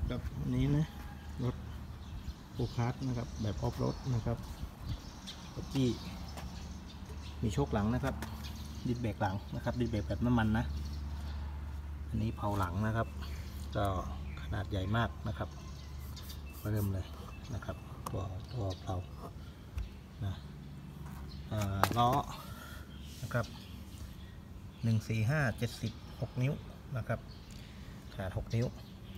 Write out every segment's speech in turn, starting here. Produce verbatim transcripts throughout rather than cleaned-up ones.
กับอันนี้นะรถโกคาร์ทนะครับแบบออฟโรดนะครับที่มีโชคหลังนะครับดิสเบรกหลังนะครับดิสเบรกแบบน้ำมันนะอันนี้เผาหลังนะครับก็ขนาดใหญ่มากนะครับเริ่มเลยนะครับตัวตัวเผานะล้อนะครับหนึ่งสี่ห้าเจ็ดสิบหกนิ้วนะครับขนาดหกนิ้ว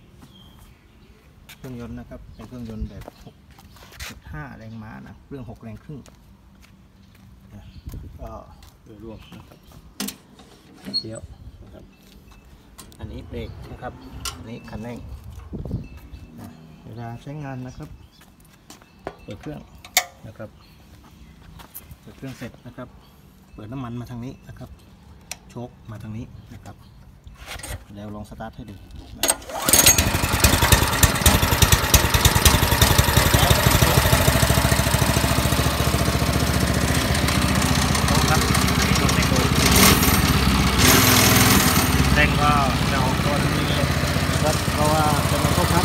เครื่องยนต์นะครับเป็นเครื่องยนต์แบบหกจุดห้าแรงม้านะเครื่องหกแรงครึ่งนะก็โดยรวมนะครับเดี๋ยวนะครับอันนี้เบรกนะครับอันนี้คันเร่งนะเวลาใช้งานนะครับเปิดเครื่องนะครับเปิดเครื่องเสร็จนะครับเปิดน้ำมันมาทางนี้นะครับโชคมาทางนี้นะครับเดี๋ยวลองสตาร์ทให้ดูนะเร่งก็จะออกตัวนี้เลยครับเพราะว่าเป็นมันก็พับ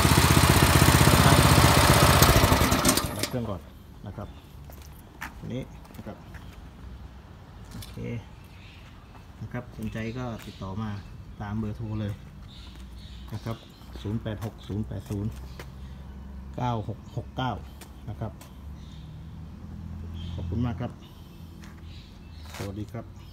เครื่องก่อนนะครับอันนี้นะครับโอเคนะครับสนใจก็ติดต่อมาตามเบอร์โทรเลยนะครับศูนย์ แปด หก ศูนย์ แปด ศูนย์ เก้า หก หก เก้านะครับขอบคุณมากครับสวัสดีครับ